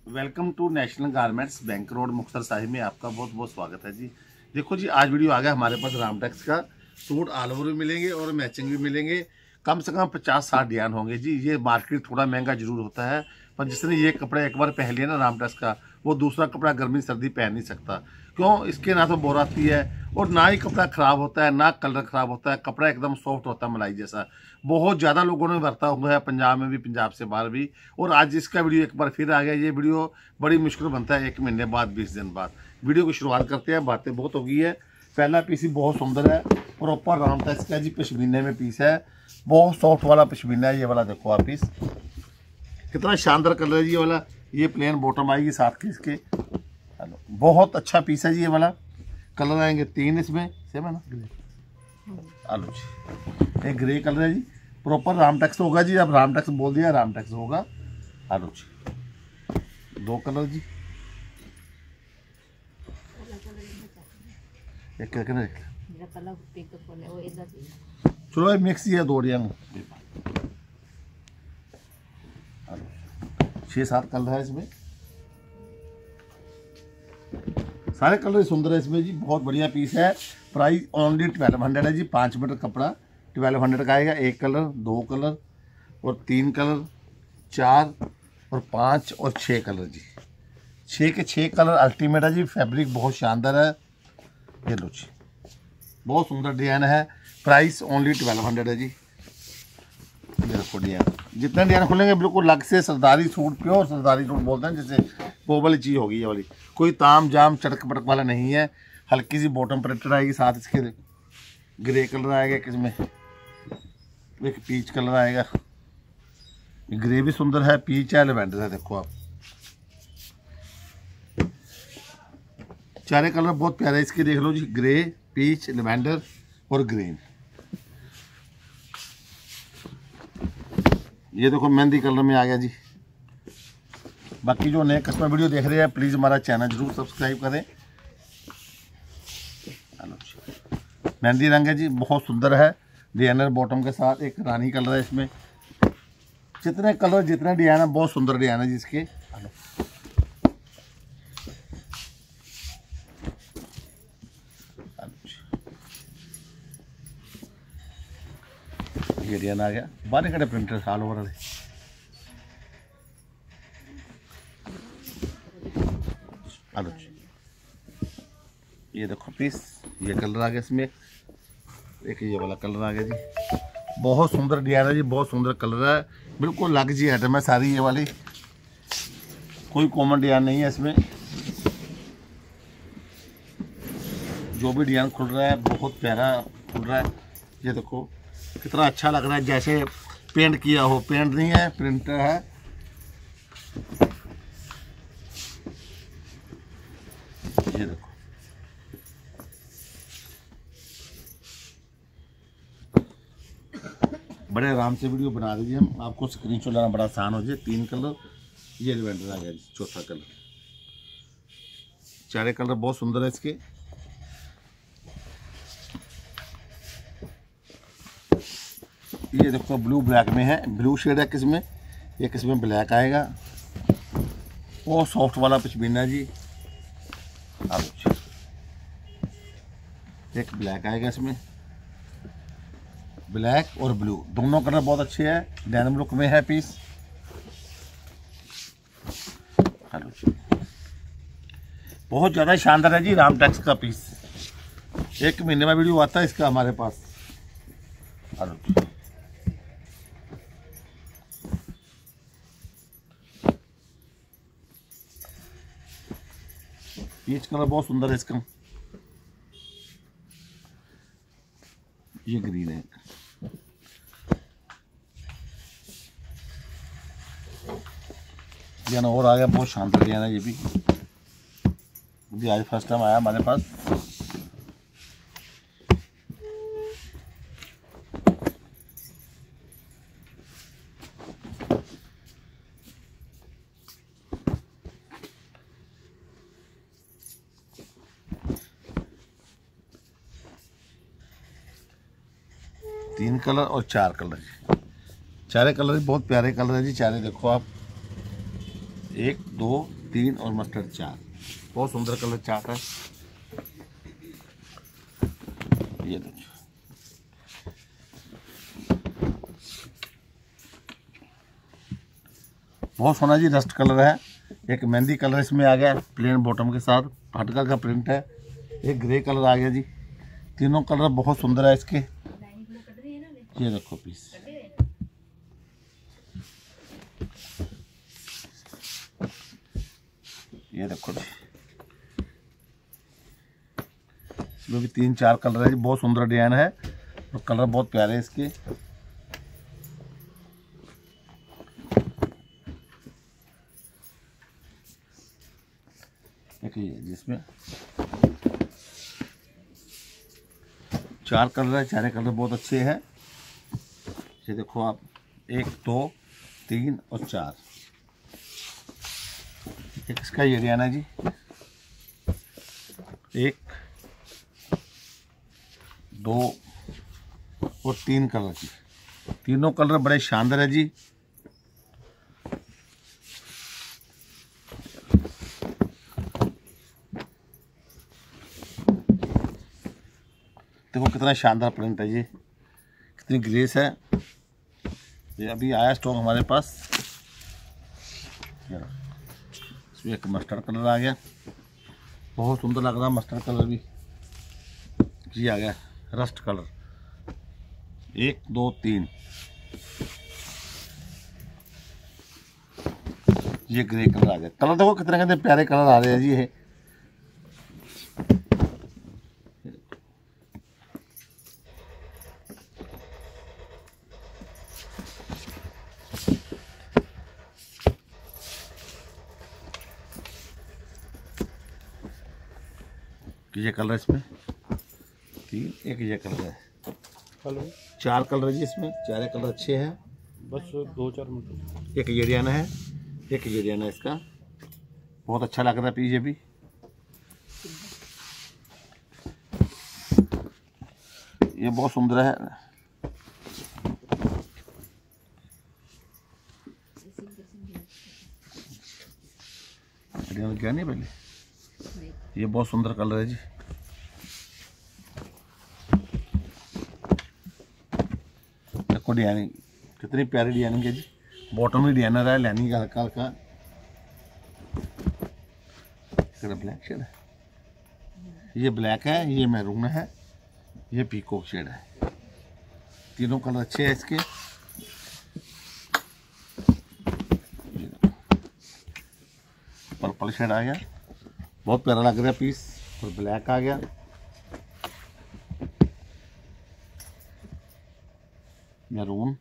Welcome to National Garments Bank Road Muktsar Sahib में आपका बहुत बहुत स्वागत है जी। देखो जी, आज वीडियो आ गया हमारे पास रामटेक्स का सूट ऑल ओवर भी मिलेंगे और मैचिंग भी मिलेंगे। कम से कम 50-60 डिजाइन होंगे जी। ये मार्केट थोड़ा महंगा जरूर होता है, पर जिसने ये कपड़ा एक बार पहन लिया ना रामटेक्स का, वो दूसरा कपड़ा गर्मी सर्दी पहन नहीं सकता। क्यों? इसके ना तो बोर आती है और ना ही कपड़ा ख़राब होता है, ना कलर ख़राब होता है। कपड़ा एकदम सॉफ्ट होता है, मलाई जैसा। बहुत ज़्यादा लोगों ने बरता हुआ है, पंजाब में भी, पंजाब से बाहर भी। और आज इसका वीडियो एक बार फिर आ गया। ये वीडियो बड़ी मुश्किल बनता है 1 महीने बाद, 20 दिन बाद। वीडियो की शुरुआत करते हैं। बातें बहुत हो गई है। पहला पीस ही बहुत सुंदर है, प्रॉपर रामटेक्स का जी, पशमीने में पीस है। बहुत सॉफ्ट वाला पशमीना है ये वाला। देखो आप पीस कितना शानदार कलर है जी ये वाला। ये प्लेन बॉटम आएगी साथ के इसके। हेलो, बहुत अच्छा पीस है जी ये वाला। कलर आएंगे 3 इसमें, सेम है ना? हेलो जी, एक ग्रे कलर है जी। प्रॉपर रामटेक्स होगा जी। अब रामटेक्स बोल दिया, रामटेक्स होगा। हेलो जी, 2 कलर जी। एक कलर चलो ये मिक्स ही है, 2 डिजाइन। 6-7 कलर है इसमें। सारे कलर सुंदर है इसमें जी। बहुत बढ़िया पीस है। प्राइस ओनली 1200 है जी। 5 मीटर कपड़ा 1200 का आएगा। 1 कलर, 2 कलर और 3 कलर, 4 और 5 और 6 कलर जी। 6 के 6 कलर अल्टीमेट है जी। फैब्रिक बहुत शानदार है। ये लो जी, बहुत सुंदर डिजाइन है। प्राइस ओनली 1200 है जी। ये देखो डिजाइन, जितने डिजाइन खुलेंगे बिल्कुल अलग से सरदारी सूट, प्योर सरदारी सूट बोलते हैं जैसे, वो वाली चीज़ होगी ये वाली। कोई ताम जाम चटक पटक वाला नहीं है। हल्की सी बॉटम प्रिंटेड आएगी साथ इसके। ग्रे कलर आएगा किसमें, एक पीच कलर आएगा। ग्रे भी सुंदर है, पीच है, लेवेंडर है। देखो आप, चारे कलर बहुत प्यारे इसके। देख लो जी, ग्रे, पीच, लेवेंडर और ग्रीन। ये देखो मेहंदी कलर में आ गया जी। बाकी जो नए कस्टमर वीडियो देख रहे हैं, प्लीज़ हमारा चैनल जरूर सब्सक्राइब करें। मेहंदी रंग है जी, बहुत सुंदर है। डिजाइनर बॉटम के साथ एक रानी कलर है इसमें। जितने कलर जितने डिजाइन है, बहुत सुंदर डिजाइन है जी इसके। ये डिजाइन आ गया, बारह कटे प्रिंटर साल ओवर वाले। हेलो जी, ये देखो पीस, ये कलर आ गया इसमें। एक ये वाला कलर आ गया जी। बहुत सुंदर डिजाइन है जी, बहुत सुंदर कलर है। बिल्कुल अलग जी आइटम है सारी ये वाली। कोई कॉमन डिजाइन नहीं है इसमें। जो भी डिजाइन खुल रहा है बहुत प्यारा खुल रहा है। ये देखो कितना अच्छा लग रहा है, जैसे पेंट किया हो। पेंट नहीं है, प्रिंटर है। ये देखो, बड़े आराम से वीडियो बना दीजिए हम। आपको स्क्रीनशॉट लेना बड़ा आसान हो जाए। 3 कलर, ये लेवेंडर आ गया जी, चौथा कलर। चारे कलर बहुत सुंदर है इसके। ये देखो ब्लू ब्लैक में है, ब्लू शेड है किसमें, ये किसमें ब्लैक आएगा। बहुत सॉफ्ट वाला पशमीना जी। अब एक ब्लैक आएगा इसमें। ब्लैक और ब्लू दोनों कलर बहुत अच्छे हैं। डेनिम लुक में है पीस। हेलो, बहुत ज़्यादा शानदार है जी रामटेक्स का पीस। 1 महीने में वीडियो आता है इसका हमारे पास। हेलो, पीच कलर बहुत सुंदर है इसका। ये ग्रीन है। डिजाइन और आ गया, बहुत शानदार डिजाइन है ये भी। मुझे आज फर्स्ट टाइम आया हमारे पास। तीन कलर और 4 कलर जी। चारे कलर बहुत प्यारे कलर है जी। चारे देखो आप, 1 2 3 और मस्टर्ड 4। बहुत सुंदर कलर चार्ट है। ये देखिए, बहुत सोना जी रस्ट कलर है। एक मेहंदी कलर इसमें आ गया प्लेन बॉटम के साथ, फाटका का प्रिंट है। एक ग्रे कलर आ गया जी। तीनों कलर बहुत सुंदर है इसके। ये देखो पीस, ये देखो जी, इसमें भी 3-4 कलर है जी। बहुत सुंदर डिजाइन है और कलर बहुत प्यारे हैं इसके। देखिए जिसमें 4 कलर है, चारे कलर बहुत अच्छे हैं। ये देखो आप, 1 2 3 और 4। एक इसका ये डिजाइन है जी, 1 2 और 3 कलर की। तीनों कलर बड़े शानदार है जी। देखो कितना शानदार प्रिंट है, ये कितनी ग्रेस है। ये अभी आया स्टॉक हमारे पास। इसमें एक मस्टर्ड कलर आ गया, बहुत सुंदर लग रहा है मस्टर्ड कलर भी। ये आ गया रस्ट कलर, 1 2 3। ये ग्रे कलर आ गया। कलर देखो कितने कितने प्यारे कलर आ रहे हैं जी। ये कलर इसमें 3, एक ये कलर है। हेलो, 4 कलर है जी इसमें, चारे कलर अच्छे हैं। बस 2-4 मिनट। एक ये डिजाइन है, एक ये डिजाइन है इसका। बहुत अच्छा लग रहा है पीछे भी। ये बहुत सुंदर है। डिजाइन क्या नहीं पहले, ये बहुत सुंदर कलर है जी। देखो डिजाइनिंग कितनी प्यारी डिजाइनिंग है जी। बॉटम में डिजाइनर है, लाइनिंग का हल्का हल्का। ब्लैक शेड है, ये ब्लैक है, ये मैरून है, ये पीकॉक शेड है। तीनों कलर अच्छे हैं इसके। पर्पल शेड आ गया, बहुत प्यारा लग रहा है पीस। और ब्लैक आ गया, मैरून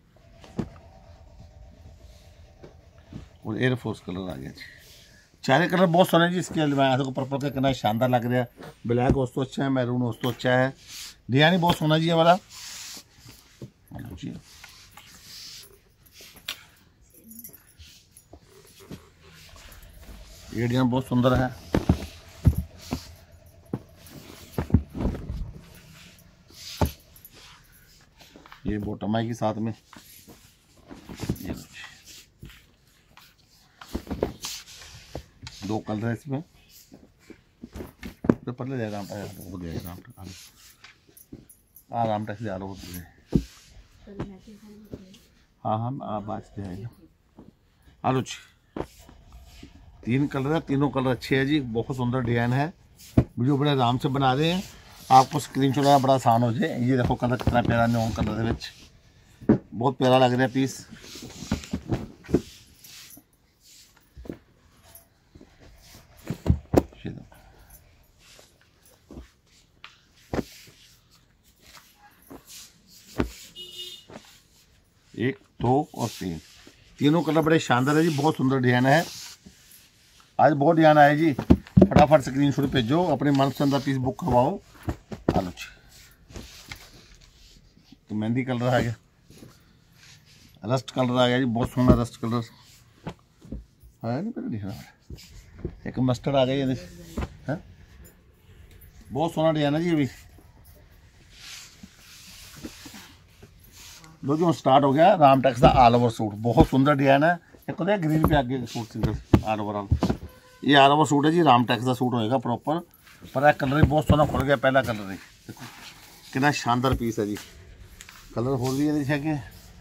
और एयरफोर्स कलर आ गया जी। चारे कलर बहुत सोने जी इसके। देखो पर्पल का कितना शानदार लग रहा है। ब्लैक उस तो अच्छा है, मैरून उस तो अच्छा है। डिजाइन बहुत सोना जी ये वाला। ये डिजाइन बहुत सुंदर है। ये बॉटम आएगी साथ में। ये 2 कलर है इसमें। तो पहले दे राम वो दे राम टैक्स दे लो। हाँ हाँ बात जाएगा। आलो जी, 3 कलर है, तीनों कलर अच्छे हैं जी। बहुत सुंदर डिजाइन है। वीडियो बड़े आराम से बना रहे हैं, आपको स्क्रीनशॉट लेना बड़ा आसान हो जाए। ये देखो कलर कितना प्यारा न्योन कलर है, बहुत प्यारा लग रहा है पीस। एक 2 और 3, तीनों कलर बड़े शानदार है जी। बहुत सुंदर डिजाइन है। आज बहुत डिजाइन आया जी। फटाफट स्क्रीनशॉट भेजो, अपने मनपसंद पीस बुक करवाओ। आलो जी, तो मेहंदी कलर आ गया, रस्ट कलर आ गया जी। बहुत सोना रस्ट कलर है, नहीं पहले दिख रहा। एक मस्टर्ड आ गया ये है, बहुत सोना डिजाइन है जी। अभी लो जी स्टार्ट हो गया राम टैक्स का ऑल ओवर सूट। बहुत सुंदर डिजाइन है। एक होता है ग्रीन पे आगे सूट सिंगल ऑल ओवर ये ऑल ओवर सूट है जी, रामटेक्स का सूट होएगा प्रॉपर। पर कलर भी बहुत सोना खुल गया, पहला कलर है देखो कितना शानदार पीस है जी। कलर होल भी है देखिए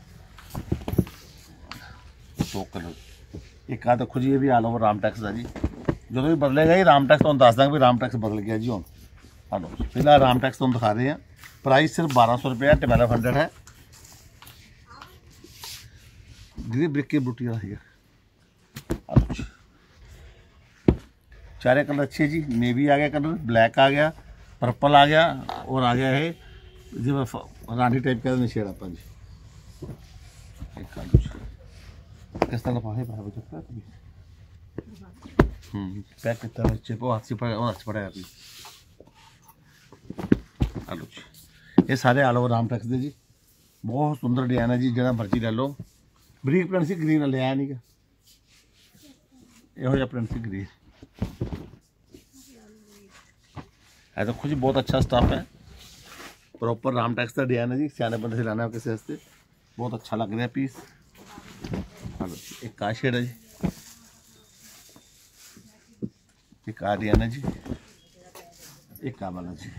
दो कलर एक आ देखो जी, ये भी ऑल ओवर रामटेक्स है जी। जो भी बदलेगा ही रामटेक्स तो दस देंगे भी रामटेक्स बदल गया जी। हम हेलो फिलहाल रामटेक्स तो हम दिखा रहे हैं। प्राइस सिर्फ 1200 रुपये है, 1200 है। ग्री ब्रिक की बूटी है। सारे कलर अच्छे जी, नेवी आ गया कलर, ब्लैक आ गया, पर्पल आ गया और आ गया है जी रानी टाइप का निशेड़ आप जी। किस तरह पाए पैक कितना बच्चे को हाथ से पड़े और अच्छा पड़ेगा अभी। आलू ये सारे ऑल ओवर रामटेक्स दे जी, बहुत सुंदर डिजाइन है जी। जरा मर्जी ले लो। बरीक प्रिंट सी ग्रीन ले आया नहीं क्या यहो प्रिंट सी ग्रीन है। देखो जी बहुत अच्छा स्टाफ है, प्रॉपर रामटेक्स का डिजाइन है जी। सियाने बंदे से लाना है किसी हस्ते, बहुत अच्छा लग रहा है पीस। हेलो एक का शेड है जी, एक का डिजाइन है जी, एक का वाला जी,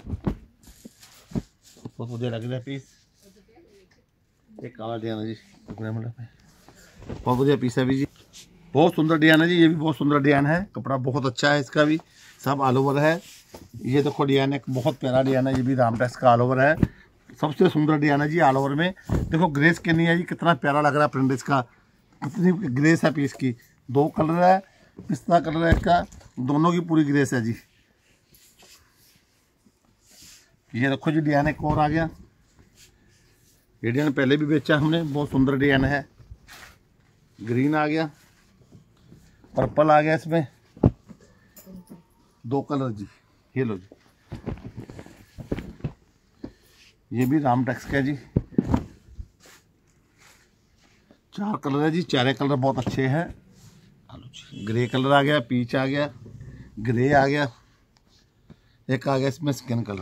बहुत बढ़िया लग रहा है पीस। एक काला डिजाइन है जी, बहुत बढ़िया पीस है भी जी, बहुत सुंदर डिजाइन है जी। ये भी बहुत सुंदर डिजाइन है, कपड़ा बहुत अच्छा है इसका भी, सब ऑल ओवर है। ये देखो डिजाइन एक बहुत प्यारा डिजाइन है, ये भी रामटेक्स का ऑल ओवर है। सबसे सुंदर डिजाइन है जी ऑल ओवर में। देखो ग्रेस कितनी है जी, कितना प्यारा लग रहा है प्रिंट इसका, कितनी ग्रेस है पीस की। दो कलर है, पिस्ता कलर है इसका, दोनों की पूरी ग्रेस है जी। ये देखो जी डिजाइन एक और आ गया, ये डिजाइन पहले भी बेचा हमने, बहुत सुंदर डिजाइन है। ग्रीन आ गया, पर्पल आ गया, इसमें दो कलर जी। ये लो जी, ये भी रामटेक्स का है जी, चार कलर है जी, चारे कलर बहुत अच्छे हैं। ग्रे कलर आ गया, पीच आ गया, ग्रे आ गया, एक आ गया इसमें स्किन कलर।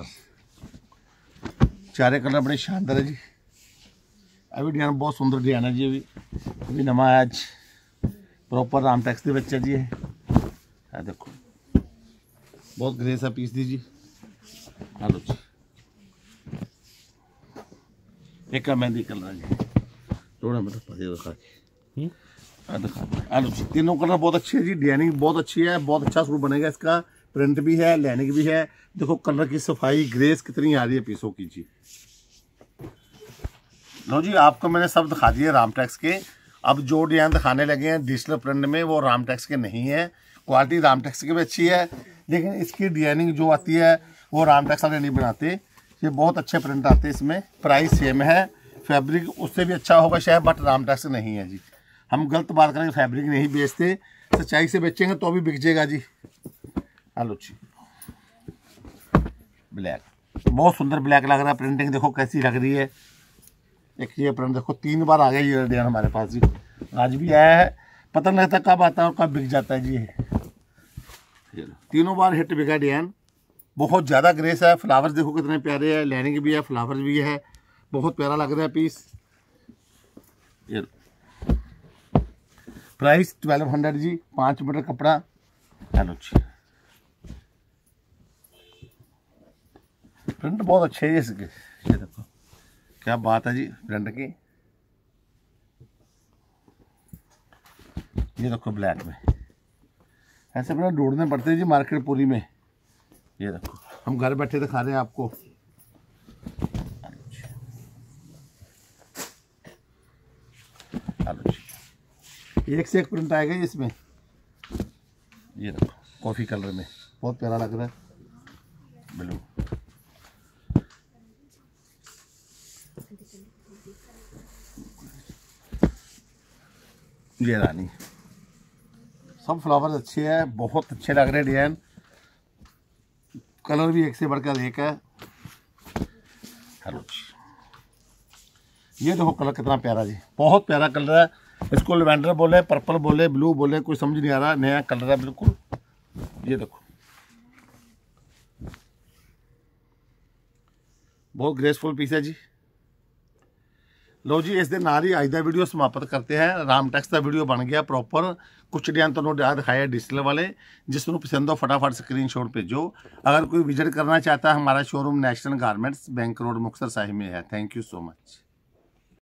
चारे कलर बड़े शानदार है जी। अभी डिजाइन बहुत सुंदर डिजाइन है जी। अभी नवा है आज, प्रॉपर रामटेक्स के बच्चे जी है। देखो बहुत ग्रेस है पीस दीजिए। हेलो जी एक मेहंदी कलर है जी, थोड़ा मतलब पजे दिखा के आलू जी। तीनों कलर बहुत अच्छे है जी, डिजाइनिंग बहुत अच्छी है, बहुत अच्छा सूट बनेगा इसका। प्रिंट भी है, लाइनिंग भी है। देखो कलर की सफाई, ग्रेस कितनी आ रही है पीसों की जी। लो जी आपको मैंने सब दिखा दिए रामटेक्स के। अब जो डिजाइन दिखाने लगे हैं डिजिटल प्रिंट में वो रामटेक्स के नहीं है। क्वालिटी रामटेक्स की भी अच्छी है, लेकिन इसकी डिजाइनिंग जो आती है वो रामटेक्स वाले नहीं बनाते। ये बहुत अच्छे प्रिंट आते हैं इसमें। प्राइस सेम है, फैब्रिक उससे भी अच्छा होगा शायद, बट रामटेक्स नहीं है जी। हम गलत बात करेंगे, फैब्रिक नहीं बेचते, सच्चाई से बेचेंगे तो भी बिक जाएगा जी। हेलो जी ब्लैक, बहुत सुंदर ब्लैक लग रहा है। प्रिंटिंग देखो कैसी लग रही है। एक ये प्रिंट देखो 3 बार आ गया ये डिजाइन हमारे पास जी, आज भी आया है। पता नहीं लगता कब आता है और कब बिक जाता है जी। तीनों बार हिट बिका डिजाइन, बहुत ज़्यादा ग्रेस है। फ्लावर्स देखो कितने प्यारे हैं, लाइनिंग भी है, फ्लावर्स भी है, बहुत प्यारा लग रहा है पीस। ये प्राइस 1200 जी, 5 मीटर कपड़ा। हेलो जी प्रिंट बहुत अच्छे है इसके। ये देखो क्या बात है जी प्रिंट की। ये देखो ब्लैक में, ऐसे अपना ढूंढने पड़ते हैं जी मार्केट पूरी में। ये देखो हम घर बैठे दिखा रहे हैं आपको। एक से एक प्रिंट आएगा जी इसमें। ये देखो कॉफी कलर में, बहुत प्यारा लग रहा है ब्लू। ये रानी, सब फ्लावर्स अच्छे हैं, बहुत अच्छे लग रहे हैं डिजाइन। कलर भी एक से बढ़कर एक है। हेलो ये देखो कलर कितना प्यारा जी, बहुत प्यारा कलर है। इसको लेवेंडर बोले, पर्पल बोले, ब्लू बोले, कोई समझ नहीं आ रहा। नया कलर है बिल्कुल। ये देखो बहुत ग्रेसफुल पीस है जी। लो जी, इस दे नाल ही अज दा वीडियो समाप्त करते हैं। रामटेक्स का वीडियो बन गया प्रॉपर। कुछ डिजाइन तो दिखाया डिजिटल वाले, जिसको पसंद हो फटाफट स्क्रीनशॉट भेजो। अगर कोई विजिट करना चाहता है, हमारा showroom National Garments Bank Road Muktsar Sahib में है। Thank you so much.